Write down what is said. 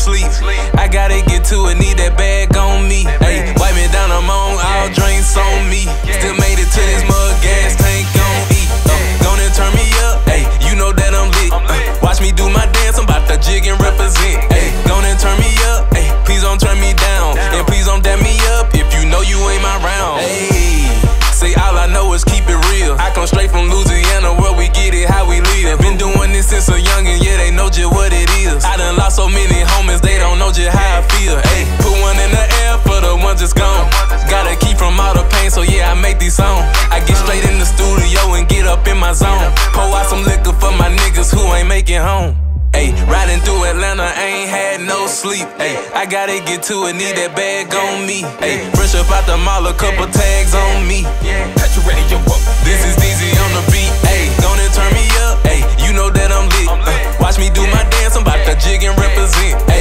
sleep. I gotta get to it, need that bag on me. Ayy, wipe me down, I'm on, all drinks on me. Still made it to this mug, gas tank on E. Gonna turn me up, ayy, you know that I'm lit. Watch me do my dance, I'm about to jig and represent. Ayy, gonna turn me up, ayy, please don't turn me down. And please don't dab me up if you know you ain't my round. Ayy, say all I know is keep it real. I come straight from Louisiana where we get it, how we live. Been doing this since a youngin', yeah, they know just what it is. I done lost so many homies, they don't know just how I feel. Ayy, put one in the air for the ones that's gone. Gotta keep from all the pain, so yeah, I make these songs. I get straight in the studio and get up in my zone. Pour out some liquor for my niggas who ain't making home. Ayy, riding through Atlanta, I ain't had no sleep. Ayy, I gotta get to it, need that bag on me. Ayy, fresh up out the mall, a couple tags on me. Got you ready, yo, up. This is DZ on the beat. Ayy, gonna turn me up. Ayy, you know that I'm lit. Watch me do my dance, I'm about to jig and represent.